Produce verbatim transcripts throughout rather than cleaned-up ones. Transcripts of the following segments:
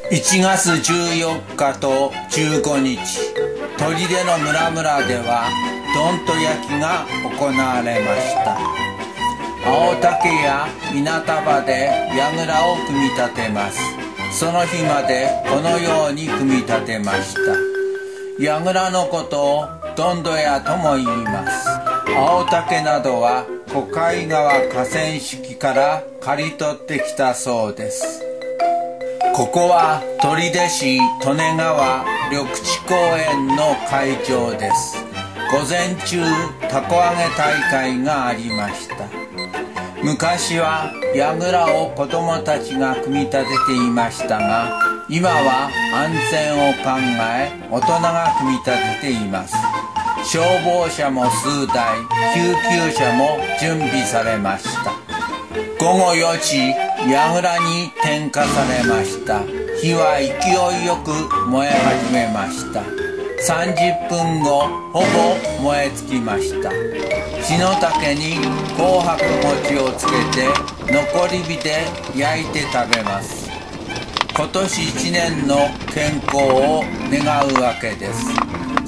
いちがつじゅうよっかとじゅうごにち、砦の村々ではどんと焼きが行われました。青竹や稲束で櫓を組み立てます。その日までこのように組み立てました。櫓のことをどんどやとも言います。青竹などは小海川河川敷から刈り取ってきたそうです。ここは取手市利根川緑地公園の会場です。午前中たこ揚げ大会がありました。昔は櫓を子どもたちが組み立てていましたが、今は安全を考え大人が組み立てています。消防車も数台、救急車も準備されました。ごごよじ、櫓に点火されました。火は勢いよく燃え始めました。さんじゅっぷんご、ほぼ燃え尽きました。血の竹に紅白餅をつけて残り火で焼いて食べます。今年いちねんの健康を願うわけです。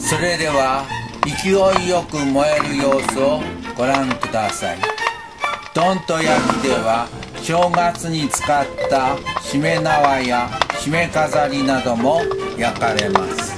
それでは勢いよく燃える様子をご覧ください。どんと焼きでは正月に使ったしめ縄やしめ飾りなども焼かれます。